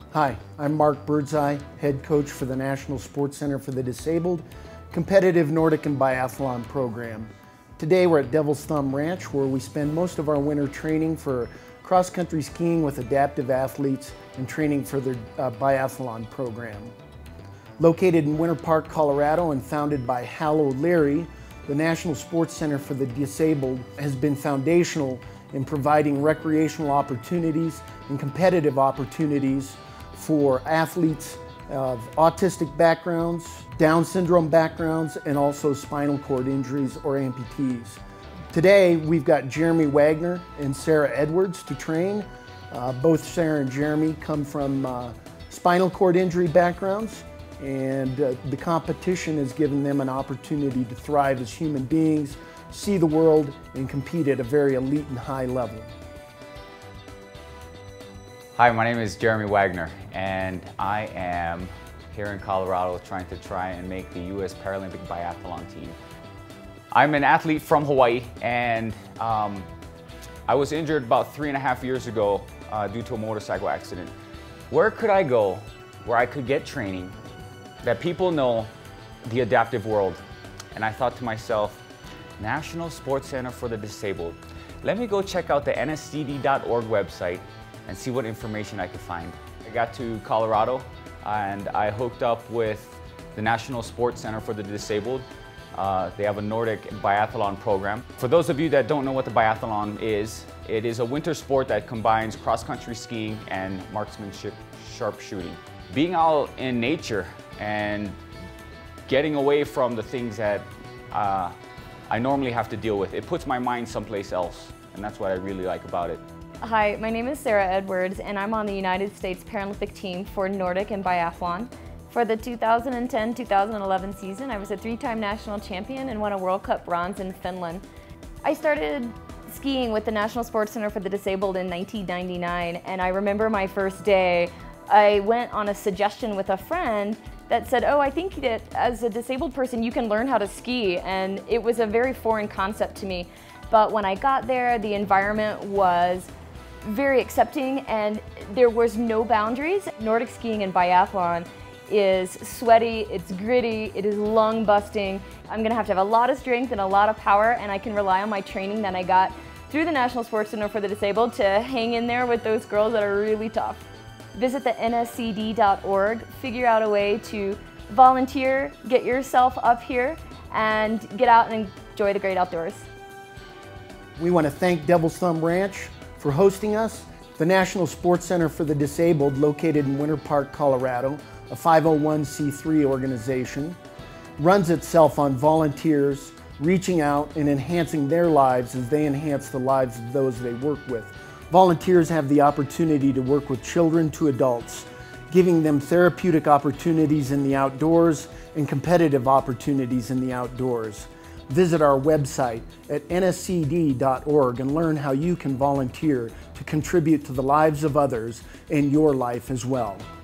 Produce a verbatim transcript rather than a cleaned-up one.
Hi, I'm Mark Birdseye, head coach for the National Sports Center for the Disabled, competitive Nordic and biathlon program. Today we're at Devil's Thumb Ranch, where we spend most of our winter training for cross-country skiing with adaptive athletes and training for their uh, biathlon program. Located in Winter Park, Colorado, and founded by Hal O'Leary, the National Sports Center for the Disabled has been foundational in providing recreational opportunities and competitive opportunities for athletes of autistic backgrounds, Down syndrome backgrounds, and also spinal cord injuries or amputees. Today we've got Jeremy Wagner and Sarah Edwards to train. Uh, both Sarah and Jeremy come from uh, spinal cord injury backgrounds, and uh, the competition has given them an opportunity to thrive as human beings, see the world, and compete at a very elite and high level. Hi, my name is Jeremy Wagner, and I am here in Colorado trying to try and make the U S Paralympic Biathlon team. I'm an athlete from Hawaii, and um, I was injured about three and a half years ago uh, due to a motorcycle accident. Where could I go where I could get training that people know the adaptive world? And I thought to myself, National Sports Center for the Disabled. Let me go check out the N S C D dot org website and see what information I could find. I got to Colorado and I hooked up with the National Sports Center for the Disabled. Uh, they have a Nordic biathlon program. For those of you that don't know what the biathlon is, it is a winter sport that combines cross-country skiing and marksmanship sharpshooting. Being out in nature and getting away from the things that uh, I normally have to deal with, it puts my mind someplace else, and that's what I really like about it. Hi, my name is Sarah Edwards, and I'm on the United States Paralympic team for Nordic and biathlon. For the two thousand ten two thousand eleven season, I was a three-time national champion and won a World Cup bronze in Finland. I started skiing with the National Sports Center for the Disabled in nineteen ninety-nine, and I remember my first day. I went on a suggestion with a friend that said, oh, I think that as a disabled person you can learn how to ski, and it was a very foreign concept to me. But when I got there, the environment was very accepting and there was no boundaries. Nordic skiing and biathlon is sweaty, it's gritty, it is lung busting. I'm gonna have to have a lot of strength and a lot of power, and I can rely on my training that I got through the National Sports Center for the Disabled to hang in there with those girls that are really tough. Visit the N S C D dot org, figure out a way to volunteer, get yourself up here, and get out and enjoy the great outdoors. We want to thank Devil's Thumb Ranch for hosting us. The National Sports Center for the Disabled, located in Winter Park, Colorado, a five oh one c three organization, runs itself on volunteers reaching out and enhancing their lives as they enhance the lives of those they work with. Volunteers have the opportunity to work with children to adults, giving them therapeutic opportunities in the outdoors and competitive opportunities in the outdoors. Visit our website at N S C D dot org and learn how you can volunteer to contribute to the lives of others and your life as well.